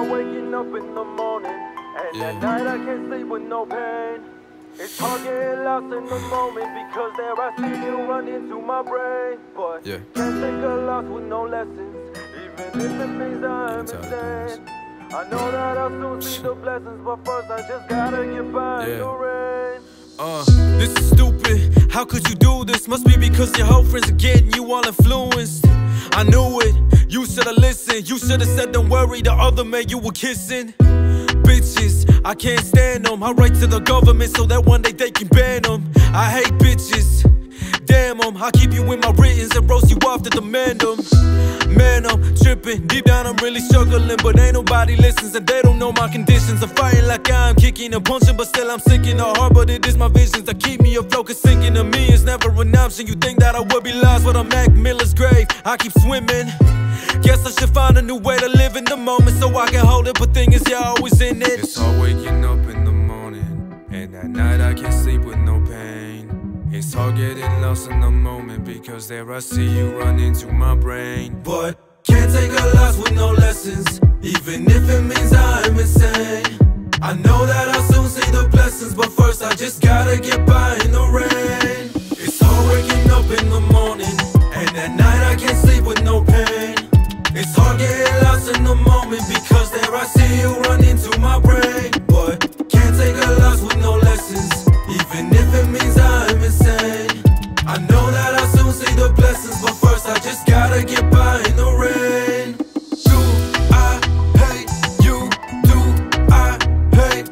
hard waking up in the morning, and at night I can't sleep with no pain. It's hard getting lost in the moment, because there I see you run into my brain. But can't take a loss with no lessons, even if it means I'm insane. I know that I'll soon see the blessings, but first I just gotta get by in the rain. This is stupid, how could you do this? Must be because your whole friends are getting you all influenced. I knew it, you should've listened. You should've said don't worry, the other man you were kissing. Bitches, I can't stand them. I write to the government so that one day they can ban them. I hate bitches, damn them. I keep you in my writtens and roast you off to demand them. Man, I'm tripping, deep down I'm really struggling, but ain't nobody listens and they don't know my conditions. I'm fighting like I'm kicking and punching, but still I'm sick in the heart. But it is my visions that keep me afloat, cause sinking to me is never an option. You think that I would be lost, but I'm Mac Miller's grave. I keep swimming, guess I should find a new way to live in the moment so I can hold it, but thing is you're always in it. It's hard waking up in the morning, and at night I can't sleep with no pain. It's hard getting lost in the moment, because there I see you run into my brain. But can't take a loss with no lessons, even if it means I'm insane. I know that I'll soon see the blessings, but first I just gotta get by in the rain. It's hard waking up in the morning, and at night I can't sleep with no pain. It's hard getting lost in the moment, because there I see you run into my brain. But can't take a loss with no lessons, even if it means I'm insane. I know that I'll soon see the blessings, but first I just gotta get by in the rain. Do I hate you? Do I hate?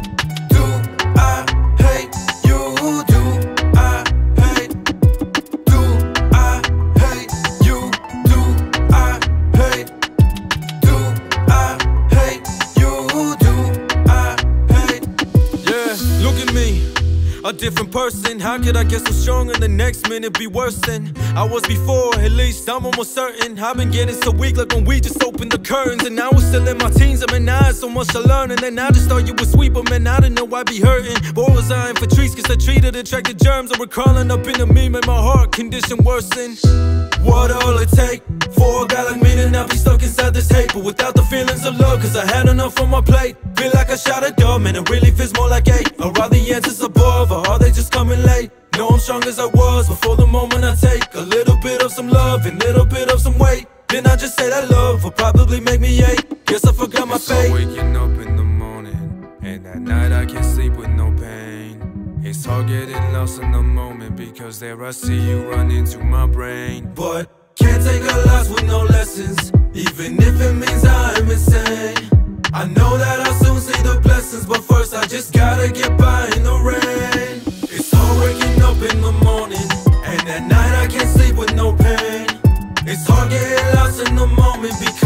Do I hate you? Do I hate? Do I hate you? Do I hate? Do I hate you? Do I hate? Yeah, look at me, a different person. How could I get so strong and the next minute be worse than I was before? At least I'm almost certain. I've been getting so weak, like when we just opened the curtains. And I was still in my teens, I mean I had so much to learn. And then I just thought you were sweet, but man I didn't know I'd be hurting. Boy was I in for treats, cause I treated attracted germs that were crawling up into me, made my heart condition worsen. What all it take for a guy like me to not be stuck inside this hate, but without the feelings of love, cause I had enough on my plate. Feel like I shot a dove, man it really feels more like hate. Or are the answers above, or are they just coming late? Know I'm strong as I was before the moment I take a little bit of some love and little bit of some weight. Then I just say that love will probably make me hate. Guess I forgot my fate. It's hard waking up in the morning, and at night I can't sleep with no pain. It's hard getting lost in the moment, because there I see you run into my brain. But can't take a loss with no lessons, even if it means I'm insane. I know that I'll soon see the blessings, but first I just gotta get by in the rain. It's hard waking up in the morning, and at night I can't sleep with no pain. It's hard getting lost in the moment, because